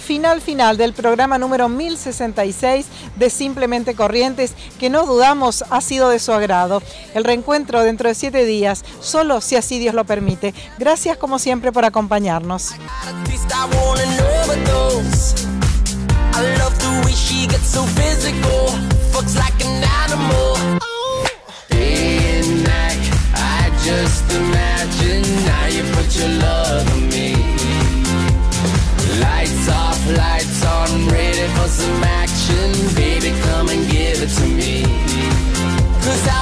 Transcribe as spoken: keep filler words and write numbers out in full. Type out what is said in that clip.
final final del programa número mil sesenta y seis de Simplemente Corrientes, que no dudamos ha sido de su agrado. El reencuentro dentro de siete días, solo si así Dios lo permite. Gracias como siempre por acompañarnos. Just imagine now you put your love on me. Lights off, lights on, ready for some action. Baby, come and give it to me. 'Cause I